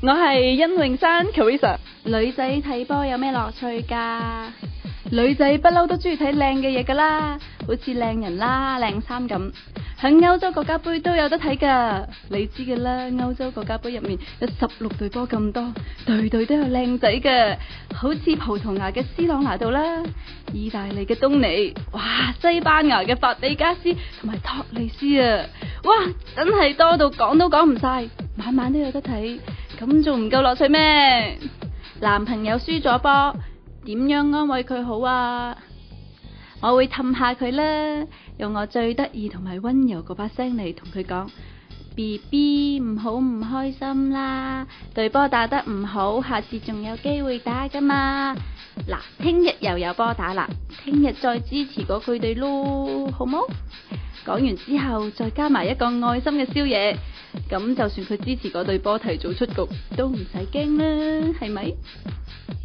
我係甄詠珊 Carissa。 女仔睇波有咩樂趣㗎？ 女仔不嬲都中意睇靚嘅嘢㗎啦，好似靚人啦、靚衫咁。喺歐洲國家杯都有得睇㗎，你知㗎啦。歐洲國家杯入面有16隊波咁多，隊隊都有靚仔㗎，好似葡萄牙嘅斯朗拿度啦，意大利嘅東尼，哇！西班牙嘅法比加斯同埋托利斯啊，哇！真係多到講都講唔晒，晚晚都有得睇，咁仲唔夠樂趣咩？ 男朋友輸咗波，點樣安慰佢好啊？ 我會氹下佢啦，用我最得意同埋溫柔嗰把聲嚟同佢講 ：BB 唔好唔開心啦，隊波打得唔好，下次仲有機會打㗎嘛。嗱，聽日又有波打啦，聽日再支持過佢哋咯，好冇？講完之後再加埋一個愛心嘅宵夜，咁就算佢支持嗰隊波提早出局，都唔使驚啦，係咪？